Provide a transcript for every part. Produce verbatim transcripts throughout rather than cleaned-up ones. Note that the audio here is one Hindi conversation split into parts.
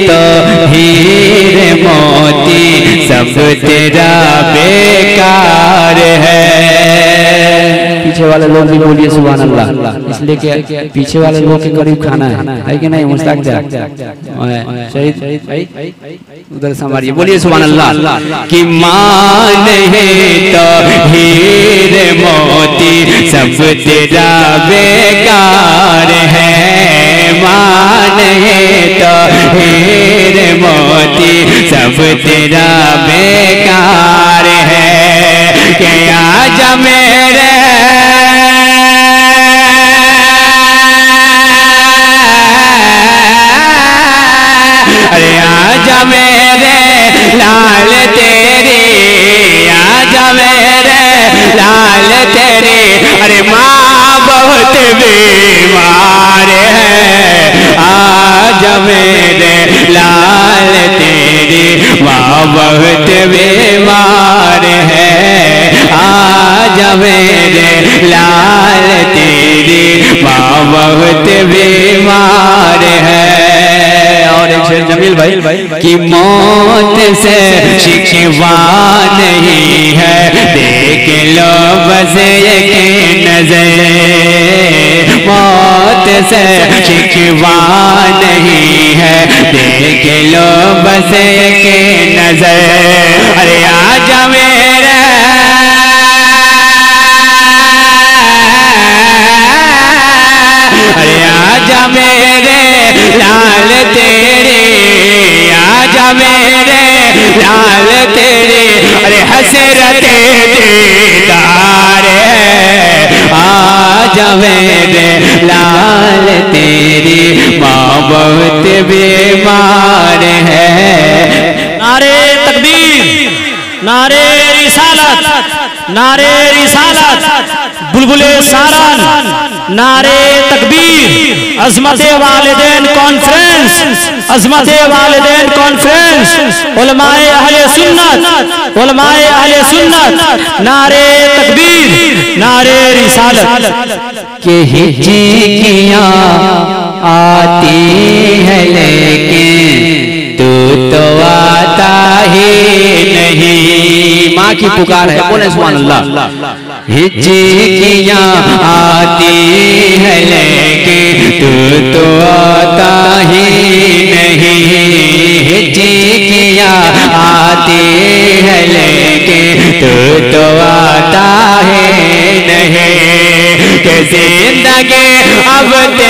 तो हीरे मोती सब तेरा बेकार है। पीछे वाले लोग भी बोलिए सुभान अल्लाह, इसलिए कि पीछे वाले लोग के करीब खाना है, है कि नहीं मुश्ताक शहीद भाई उधर से हमारी बोलिए सुभान अल्लाह। कि मान है तो हीरे मोती सब तेरा बेकार है, मान है तो हीरे मोती सब तेरा बेकार है। कि आजा मेरे अरे आजा मेरे लाल तेरी, आजा मेरे लाल तेरी, अरे माँ बहुत बीमार है। आजा मेरे लाल तेरी माँ बहुत बीमार है, आजा मेरे लाल तेरी माँ बहुत बीमार है। और एक शेर जमील भाई कि मौत से शिकवा नहीं है, देख लो बस एक नजर, मौत से शिकवा नहीं है, देख लो बस एक नजर। अरे आजा मेरे अरे आजा मेरे लाल तेरे, आजा मेरे लाल तेरे, अरे हसरते दीदार है। आजा मेरे लाल तेरी माँ बहुत बीमार है। नारे तकबीर, नारे रिसालत, नारे रिसालत, बुलबुले सारन, नारे तकबीर, अज़मते वालिदैन कॉन्फ्रेंस, अज़मते वालिदैन कॉन्फ्रेंस, उलमाए अहले सुन्नत, उलमाए अहले सुन्नत, नारे तकबीर, नारे रिसालत। के हिज्जियाँ आती है लेकिन तू तो आता ही नहीं। माँ की पुकार है, बोले सुभान अल्लाह। हिज्जियाँ आती है लेकिन तू तो आता ही नहीं, हिज्जियाँ आती है लेकिन तू तो आता ही नहीं। कि जिंदगी अब ते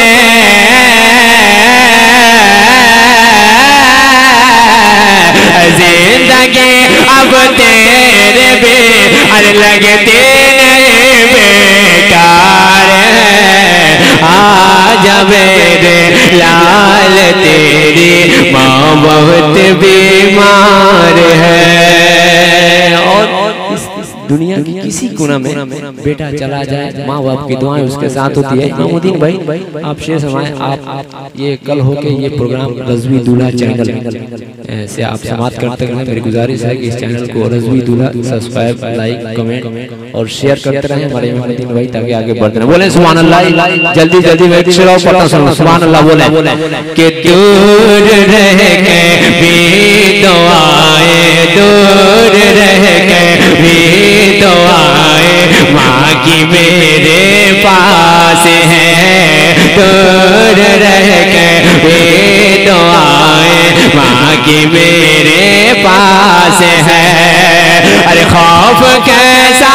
जिंदगी अब तेरे बे अरे लगते नहीं बेकार है। आजा मेरे लाल तेरी माँ बहुत बीमार है। और दुनिया की किसी कोना में बेटा चला जाए, माँ बाप की दुआएं उसके साथ होती है। इमामुद्दीन भाई आप शेर समाए, आप ये कल होके ये प्रोग्राम रज़वी दूल्हा चैनल से आप समाप्त करते रहें। मेरी गुजारिश है कि इस चैनल को Razvi Dulha subscribe, like, comment और शेयर करते रहें हमारे इमामुद्दीन भाई, ताकि आगे बढ़ते रहें। बोले सुभान अल्लाह। जल्दी जल्दी में सुभान अल्लाह बोले कि दूर रह के भी दुआएं, दूर रह के भी दुआएं माँ की मेरे पास है, दूर रह के भी दुआएं माँ की मेरे पास है। अरे खौफ कैसा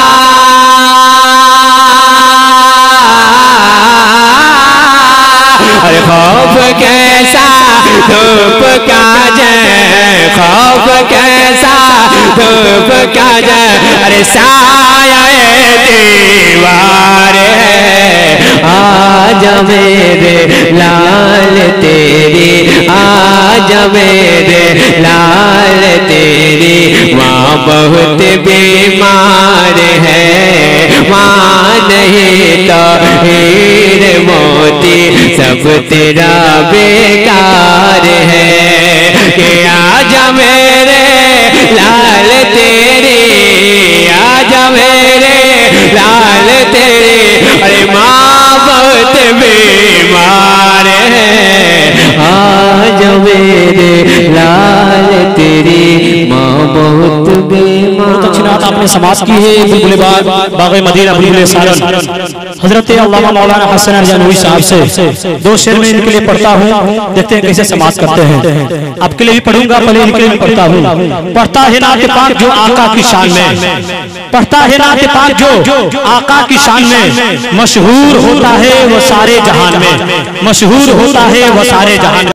अरे खौफ कैसा धूप का जय, खौफ कैसा धूप का जय, अरे साया दीवार है। आजा मेरे लाल तेरी, आजा मेरे लाल तेरी माँ बहुत बीमार है। माँ नहीं तो हीरे मोती सब तेरा बेकार है। कि आजा मेरे लाल तेरी, आजा मेरे लाल तेरी, अरे माँ बहुत बीमार है। आजा मेरे में समाप्त की है बुलबुल बाग बाग मदीना बुलबुल सारन हजरत अल्लामा मौलाना हसन अरजानवी साहब से दो शेर में इनके लिए पढ़ता हूँ, देखते हैं कैसे समाप्त करते हैं। आपके लिए भी पढ़ूंगा, पहले इनके लिए भी पढ़ता हूँ। पढ़ता है नात पाक जो आका की शान में, पढ़ता है नात पाक जो आका की शान में, मशहूर होता है वो सारे जहान में, मशहूर होता है वो सारे जहान में।